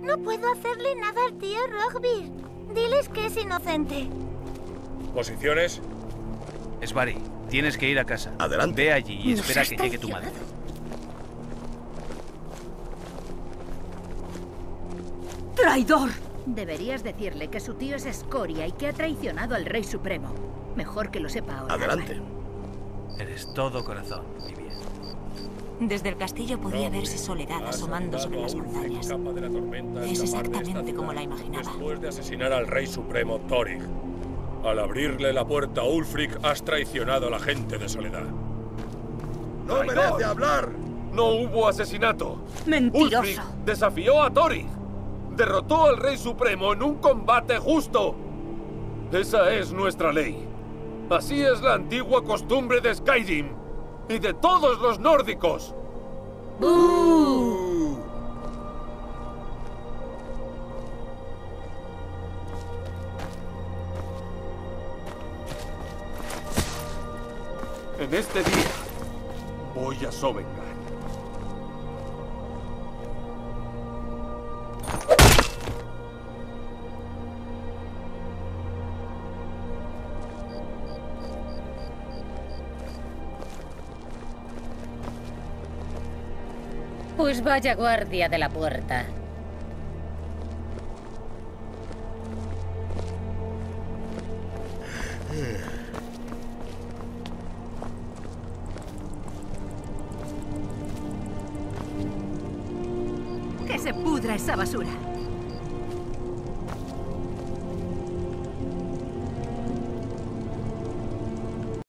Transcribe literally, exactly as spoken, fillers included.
No puedo hacerle nada al tío Rockbeard. Diles que es inocente. ¿Posiciones? Svari, tienes que ir a casa. Adelante. Ve allí y Nos espera has que llegue tu madre. ¡Traidor! Deberías decirle que su tío es escoria y que ha traicionado al Rey Supremo. Mejor que lo sepa ahora. Adelante. Eres todo corazón, mi bien. Desde el castillo podía verse Soledad asomando sobre las montañas. Es exactamente como la imaginaba. Después de asesinar al Rey Supremo Thorig. Al abrirle la puerta a Ulfric, has traicionado a la gente de Soledad. ¡No merece hablar! No hubo asesinato. ¡Mentiroso! Ulfric desafió a Thorig. Derrotó al Rey Supremo en un combate justo. Esa es nuestra ley. Así es la antigua costumbre de Skyrim y de todos los nórdicos. ¡Bú! En este día voy a Sovengar. Pues vaya guardia de la puerta. ¡Que se pudra esa basura!